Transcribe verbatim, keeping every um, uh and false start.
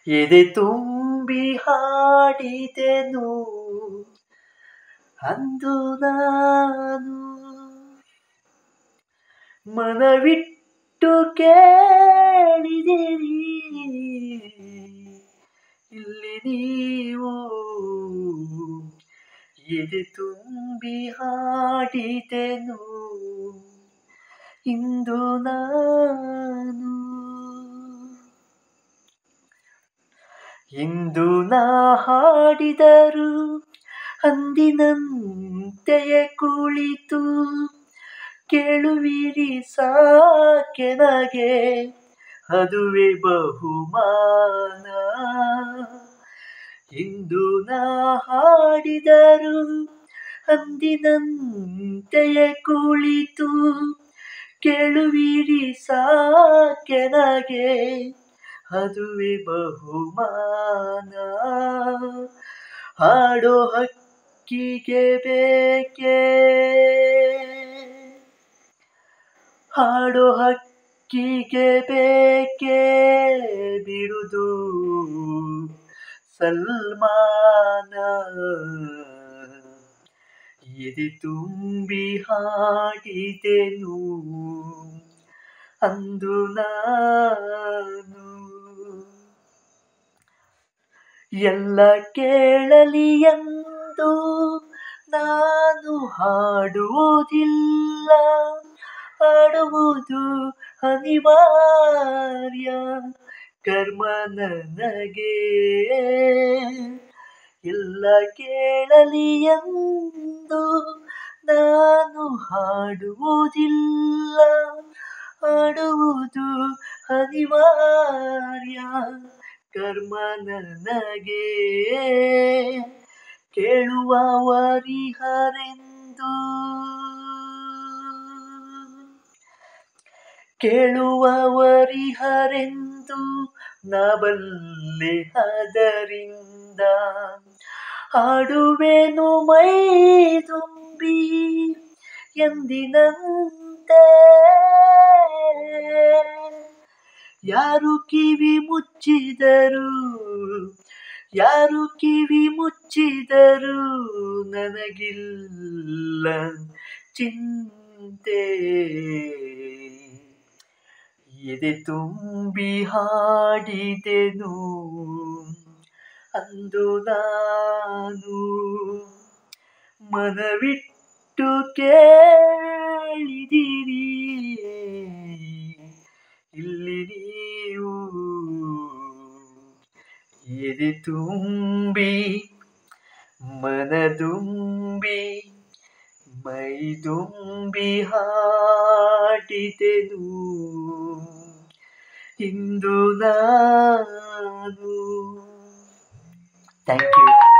ಎದೆ ತುಂಬಿ ಹಾಡಿದೆನು ಅಂದು ನಾನು, ಮನವಿಟ್ಟು ಕೇಳಿದಿರಿ ಇಲ್ಲಿ ನೀವು. ಎದೆ ತುಂಬಿ ಹಾಡಿದೆನು ಇಂದು ನಾನು. ಇಂದು ನಾ ಹಾಡಿದರು ಅಂದಿನಂತೆಯೇ ಕುಳಿತು ಕೇಳುವಿರಿ ಸಾಕೆ ನಗೆ, ಅದುವೇ ಬಹುಮಾನ. ಇಂದು ನಾ ಹಾಡಿದರು ಅಂದಿನಂತೆಯೇ ಕುಳಿತು ಕೇಳುವಿರಿ ಸಾಕೆ ನಗೆ, ಅದುವೇ ಬಹುಮಾನ. ಹಾಡೋ ಹಕ್ಕಿಗೆ ಬೇಕೆ, ಹಾಡೋ ಹಕ್ಕಿಗೆ ಬೇಕೆ ಬಿರುದು ಸಲ್ಮಾನ. ಎದೆ ತುಂಬಿ ಹಾಡಿದೆನು ಅಂದು ನಾನು. ಎಲ್ಲ ಕೇಳಲಿ ಎಂದು ನಾನು ಹಾಡುವುದಿಲ್ಲ, ಹಾಡುವುದು ಅನಿವಾರ್ಯ ಕರ್ಮ ನನಗೆ. ಎಲ್ಲ ಕೇಳಲಿ ಎಂದು ನಾನು ಹಾಡುವುದಿಲ್ಲ, ಹಾಡುವುದು ಅನಿವಾರ್ಯ ಕರ್ಮ ನನಗೆ. ಕೇಳುವವರಿಹರೆಂದು ಕೇಳುವವರಿಹರೆಂದು ನಾ ಬಲ್ಲೆ, ಅದರಿಂದ ಹಾಡುವೆನು ಮೈ ತುಂಬಿ ಎಂದಿನಂತೆ. ಯಾರು ಕಿವಿ ಮುಚ್ಚಿದರು, ಯಾರು ಕಿವಿ ಮುಚ್ಚಿದರು ನನಗಿಲ್ಲ ಚಿಂತೆ. ಎದೆ ತುಂಬಿ ಹಾಡಿದೆನು ಅಂದು ನಾನು, ಮನವಿಟ್ಟು ಕೇಳಿದಿರಿ ಇಲ್ಲಿ ನೀವು. ಎದೆ ತುಂಬಿ ಮನದುಂಬಿ ಮೈದುಂಬಿ ಹಾಡಿದೆನು ಇಂದು ನಾನು. Thank you.